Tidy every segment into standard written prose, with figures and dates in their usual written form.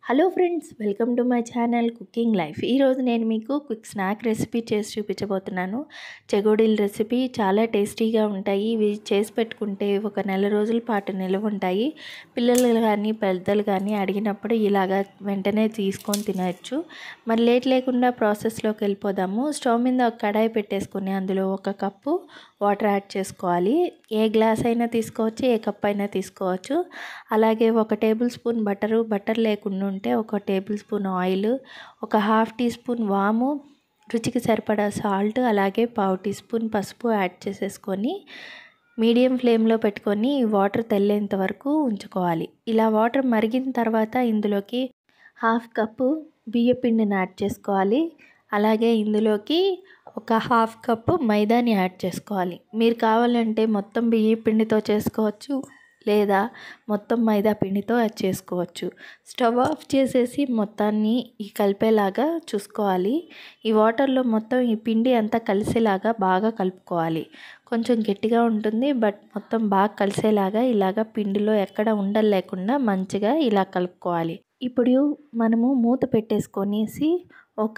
Hello friends, welcome to my channel cooking life. ఈరోజు నేను మీకు క్విక్ స్నాక్ రెసిపీ చేసి చూపించబోతున్నాను. చెగోడీల రెసిపీ చాలా టేస్టీగా ఉంటాయి. ఇవి చేసి పెట్టుకుంటే ఒక నెల రోజుల పాటు నిల్వ ఉంటాయి. పిల్లలు కానీ పెద్దలు కానీ అడిగినప్పుడు ఇలాగా వెంటనే తీసుకొని తినచ్చు. మరి లేట్ లేకుండా ప్రాసెస్లోకి వెళ్ళిపోదాము. స్టవ్ మీద ఒక కడాయి పెట్టేసుకుని అందులో 1 కప్పు వాటర్ యాడ్ చేసుకోవాలి. ఏ గ్లాస్ అయినా తీసుకోవచ్చు, ఏ కప్ అయినా తీసుకోవచ్చు. అలాగే 1 టేబుల్ స్పూన్ బటర్ లేకుండా ఉంటే 1 టేబుల్ స్పూన్ ఆయిల్, ఒక హాఫ్ టీ స్పూన్ వాము, రుచికి సరిపడా సాల్ట్, అలాగే పావు టీ స్పూన్ పసుపు యాడ్ చేసేసుకొని మీడియం ఫ్లేమ్లో పెట్టుకొని వాటర్ తెల్లేంత వరకు ఉంచుకోవాలి. ఇలా వాటర్ మరిగిన తర్వాత ఇందులోకి హాఫ్ కప్పు బియ్య పిండిని యాడ్ చేసుకోవాలి. అలాగే ఇందులోకి ఒక హాఫ్ కప్పు మైదాని యాడ్ చేసుకోవాలి. మీరు కావాలంటే మొత్తం బియ్య పిండితో చేసుకోవచ్చు, లేదా మొత్తం మైదా పిండితో యాడ్ చేసుకోవచ్చు. స్టవ్ ఆఫ్ చేసేసి మొత్తాన్ని కలిపేలాగా చూసుకోవాలి. ఈ వాటర్లో మొత్తం ఈ పిండి అంతా కలిసేలాగా బాగా కలుపుకోవాలి. కొంచెం గట్టిగా ఉంటుంది, బట్ మొత్తం బాగా కలిసేలాగా ఇలాగ పిండిలో ఎక్కడ ఉండలు లేకుండా మంచిగా ఇలా కలుపుకోవాలి. ఇప్పుడు మనము మూత పెట్టేసుకొనేసి ఒక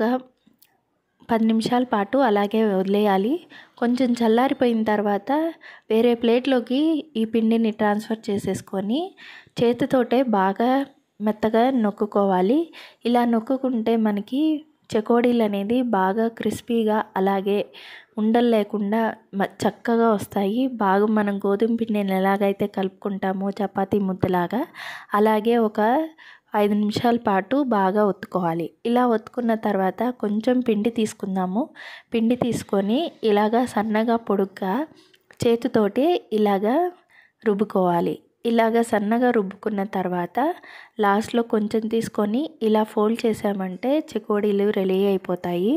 10 నిమిషాల పాటు అలాగే వదిలేయాలి. కొంచెం చల్లారిపోయిన తర్వాత వేరే ప్లేట్లోకి ఈ పిండిని ట్రాన్స్ఫర్ చేసేసుకొని చేతితోటే బాగా మెత్తగా నొక్కుకోవాలి. ఇలా నొక్కుకుంటే మనకి చెకోడీలు అనేది బాగా క్రిస్పీగా అలాగే ఉండలు లేకుండా చక్కగా వస్తాయి. బాగా మనం గోధుమ పిండిని ఎలాగైతే కలుపుకుంటామో చపాతీ ముద్దలాగా, అలాగే ఒక 5 నిమిషాల పాటు బాగా ఒత్తుకోవాలి. ఇలా ఒత్తుకున్న తర్వాత కొంచెం పిండి తీసుకుందాము. పిండి తీసుకొని ఇలాగా సన్నగా పొడుగ్గా చేతితోటి ఇలాగా రుబ్బుకోవాలి. ఇలాగ సన్నగా రుబ్బుకున్న తర్వాత లాస్ట్లో కొంచెం తీసుకొని ఇలా ఫోల్డ్ చేసామంటే చెకోడీలు రెడీ అయిపోతాయి.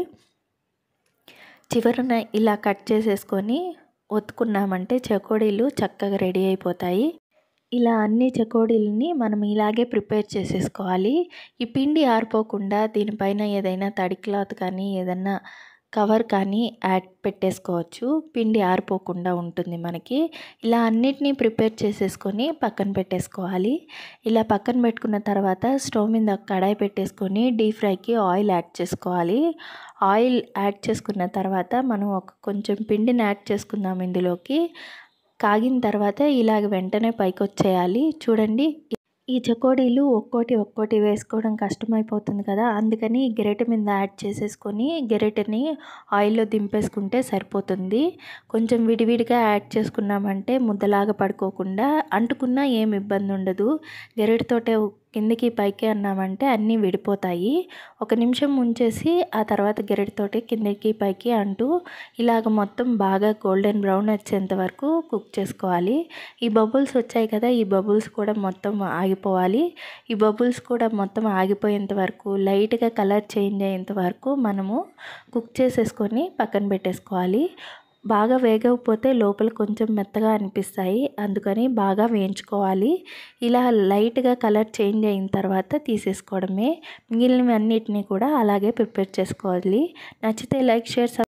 చివరన ఇలా కట్ చేసేసుకొని ఒత్తుకున్నామంటే చెకోడీలు చక్కగా రెడీ అయిపోతాయి. ఇలా అన్ని చెకోడీలని మనం ఇలాగే ప్రిపేర్ చేసేసుకోవాలి. ఈ పిండి ఆరిపోకుండా దీనిపైన ఏదైనా తడి క్లాత్ కానీ ఏదైనా కవర్ కానీ పెట్టేసుకోవచ్చు. పిండి ఆరిపోకుండా ఉంటుంది మనకి. ఇలా అన్నిటినీ ప్రిపేర్ చేసేసుకొని పక్కన పెట్టేసుకోవాలి. ఇలా పక్కన పెట్టుకున్న తర్వాత స్టవ్ మీద కడాయి పెట్టేసుకొని డీప్ ఫ్రైకి ఆయిల్ యాడ్ చేసుకోవాలి. ఆయిల్ యాడ్ చేసుకున్న తర్వాత మనం కొంచెం పిండిని యాడ్ చేసుకుందాం ఇందులోకి. కాగిన తర్వాత ఇలాగ వెంటనే పైకి వచ్చేయాలి. చూడండి, ఈ చెకోడీలు ఒక్కోటి వేసుకోవడం కష్టమైపోతుంది కదా, అందుకని గెరిటె మీద యాడ్ చేసేసుకొని గెరిటెని ఆయిల్లో దింపేసుకుంటే సరిపోతుంది. కొంచెం విడివిడిగా యాడ్ చేసుకున్నామంటే ముద్దలాగా పడుకోకుండా అంటుకున్నా ఏం ఇబ్బంది ఉండదు. గెరిటెతోటే కిందికి పైకి అన్నామంటే అన్నీ విడిపోతాయి. 1 నిమిషం ఉంచేసి ఆ తర్వాత గెరిటెతోటి కిందికి పైకి అంటూ ఇలాగ మొత్తం బాగా గోల్డెన్ బ్రౌన్ వచ్చేంత వరకు కుక్ చేసుకోవాలి. ఈ బబుల్స్ వచ్చాయి కదా, ఈ బబుల్స్ కూడా మొత్తం ఆగిపోవాలి. ఈ బబుల్స్ కూడా మొత్తం ఆగిపోయేంత వరకు లైట్గా కలర్ చేంజ్ అయ్యేంత వరకు మనము కుక్ చేసేసుకొని పక్కన పెట్టేసుకోవాలి. బాగా వేగకపోతే లోపల కొంచెం మెత్తగా అనిపిస్తాయి, అందుకని బాగా వేయించుకోవాలి. ఇలా లైట్గా కలర్ చేంజ్ అయిన తర్వాత తీసేసుకోవడమే. మిగిలినవన్నిటిని కూడా అలాగే ప్రిపేర్ చేసుకోవాలి. నచ్చితే లైక్, షేర్,